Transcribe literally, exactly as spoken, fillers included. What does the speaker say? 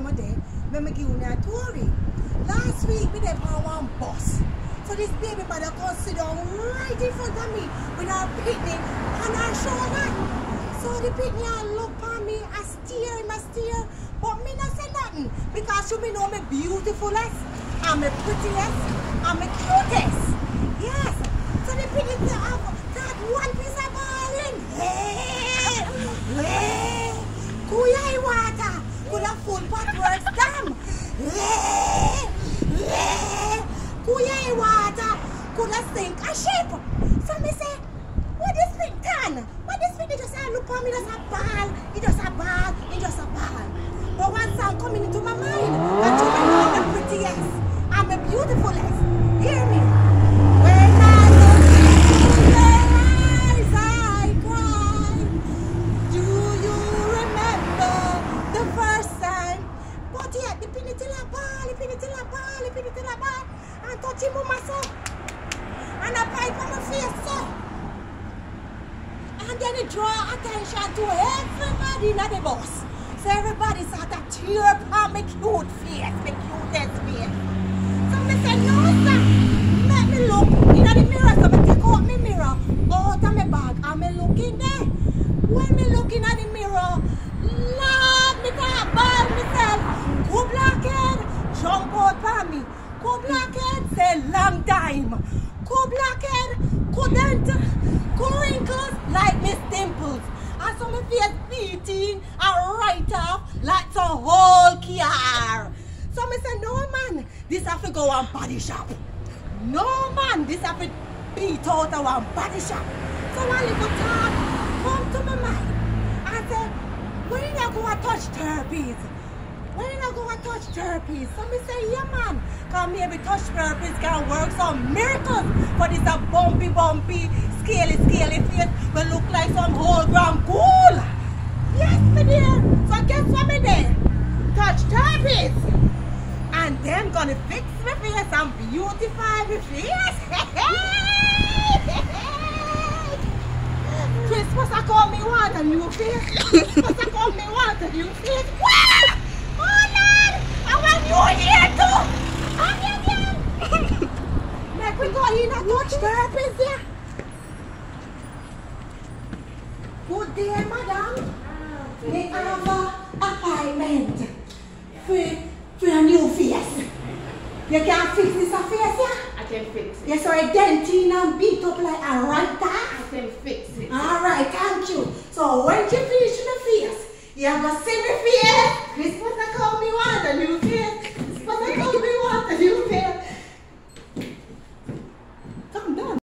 my day, let me give you a story. Last week, we did on one bus. So this baby mother comes sit down right in front of me with her picnic on her shoulder. So the picnic look at me, I steer him, I steer, but me not say nothing because you me know me beautifulest, I'm the prettiest, I'm the cutest. Yes. So the picnic have got one piece of ball in. Hey, hey, Kuyai water, could have full potworks dam. Hey, hey, Kuyai water, could have sink a ship. So me say, what is it done? What is it? Just say, look at me, just a ball, it just a ball, it just a ball. But one song coming into my mind, that you know I'm the prettiest, I'm the beautifulest. Hear me? When I look into your eyes, I cry. Do you remember the first time? But yet, the pin it in a ball, the pin it in a ball, the pin it in a ball, and touching my muscle, and a pipe on my face, so. And then it draw attention to everybody in the bus. So everybody start to tear upon my cute face, my cutest face. So I said, no sir, let me look in the mirror. So I take out my mirror out of my bag and I look in there. When I look in the mirror, Lord, me can't ball myself. Go blackhead, jump out for me. Go blackhead, say long time. Go blackhead, couldn't, go wrinkles like Miss Dimples. And so my face beating and right off like some whole car. So I say, no man, this have to go on body shop. No man, this have to beat out of one body shop. So one little thought come to my mind. I said, when you not go and touch therapies? When you not go and touch therapies? So I say, yeah man, because maybe touch therapies can work some miracles. But it's a bumpy, bumpy, scaly, scaly face will look like some whole ground cool. Yes, my dear. So guess what me there? Touch therapies. And then gonna fix my face and beautify my face. Christmas I call me want a new face. Christmas I call me want a new face. Oh Lord! I want you here too! Oh yeah, yeah! Make we go in and touch therapies there. Good day, madam. We have an appointment for, for a new face. You can fix this face, yeah? I can fix it. You saw a dentin and beat up like a writer? I can fix it. Alright, thank you. So when you finish the face, you have to see the face.